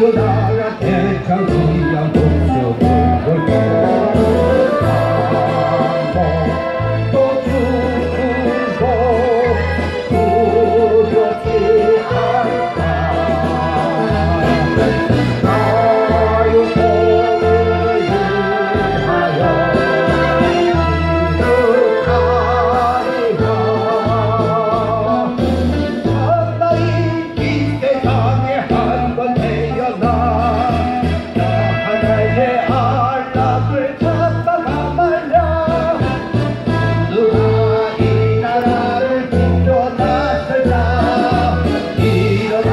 일어나라 대장수야 목숨을 걸고 한번도 죽고 두렵지 않다. 자유복을 위하여 이룩하리라. 나의 이 세상에 한 번 태어나 나 하나의 안락을 찾다가 말야. 누가 이 나라를 지켜 나서자. 일어나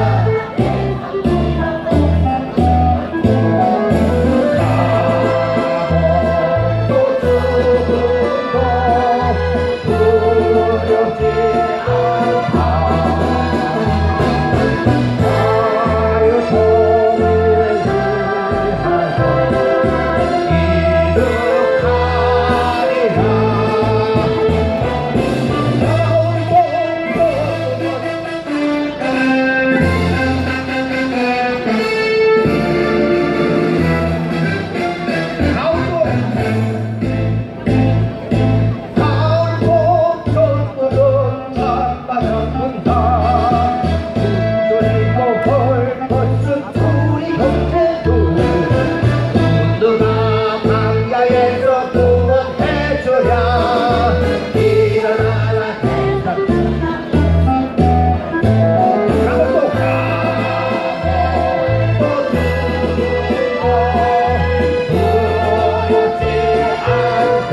또 죽은 거 두렵지 않다. 자유통일을 위하여 이룩하리라. 가을봄 잠바졌는다. 눈들이고 벌벌써 둘이 경제도 누가 강야에서 구원해줘야. 일어나라 대장 가고 또 죽고 두렵지 않다.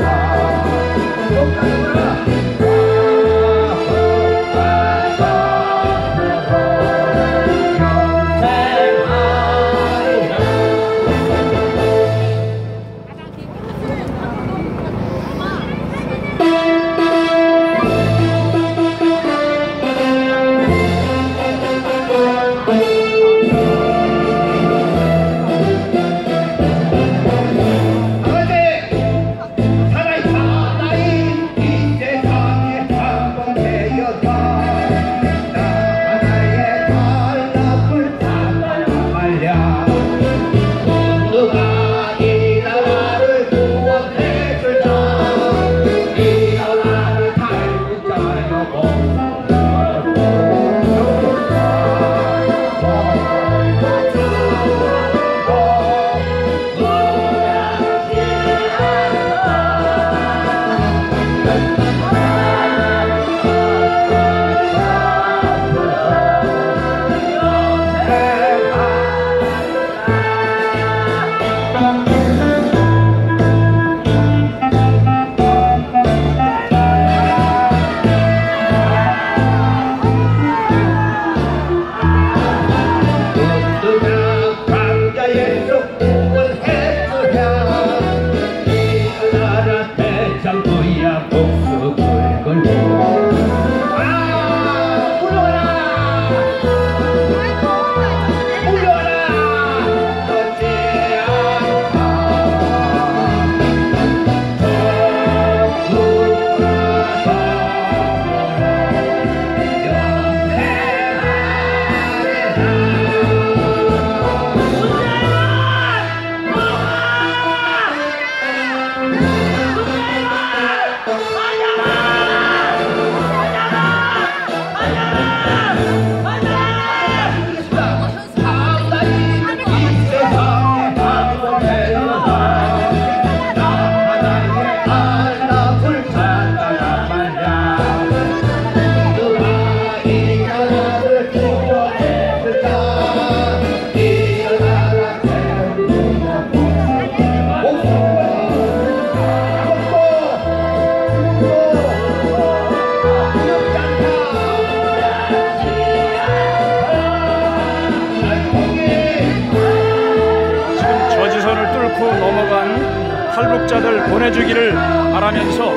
넘어간 탈북자들 보내주기를 바라면서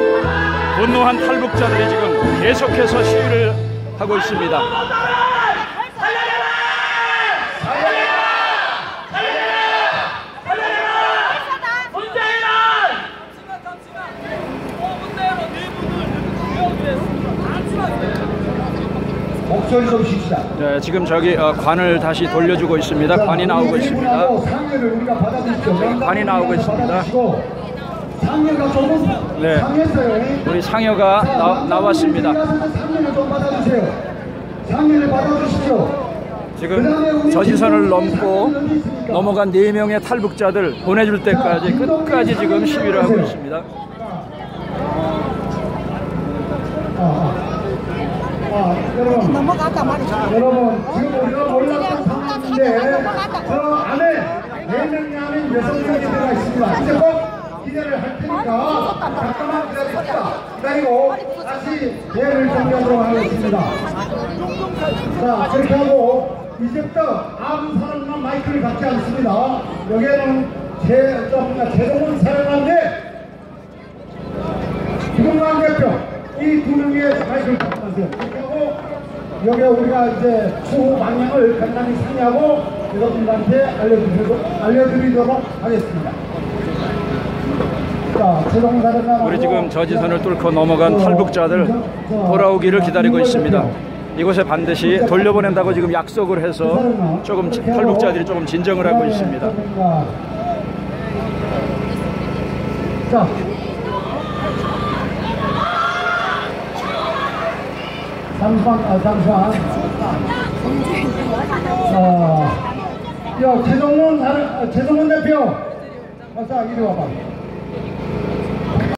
분노한 탈북자들이 지금 계속해서 시위를 하고 있습니다. 목소리 좀 쉽시다. 네, 지금 저기 관을 다시 돌려주고 있습니다. 관이 나오고 있습니다. 상해를 우리가 받아주십시오. 관이 나오고 있습니다. 상해가 조금 네. 상했어요. 우리 상여가 나왔습니다. 상해를 좀 받아주세요. 상해를 받아주십시오. 지금 저지선을 넘고 넘어간 4명의 탈북자들 보내줄 때까지 끝까지 지금 시위를 하고 있습니다. 여러분, 넘어갔다 말이죠. 여러분 지금 우리가 몰랐던 상황인데 저 안에 4명이 안에 6명이 들어가 있습니다. 이제 꼭 기대를 할 테니까 잠깐만 기다립시다. 기다리고 다시 대회를 정리하도록 하겠습니다. 자, 그렇게 하고 이제부터 아무 사람만 마이크를 갖지 않습니다. 여기에는 최동훈 사령관대 김용남 대표 이 2명의 마이크를 갖고 가세요. 그렇게 하고 여기에 우리가 이제 추후 방향을 간단히 상의하고 여러분들한테 알려드리도록 하겠습니다. 자, 최동훈 사령관 우리 지금 저지선을 뚫고 넘어간 탈북자들 돌아오기를 기다리고 있습니다. 이곳에 반드시 돌려보낸다고 지금 약속을 해서 조금 탈북자들이 조금 진정을 하고 있습니다. 자, 잠시만. 최동훈 대표. 자, 이리 와봐.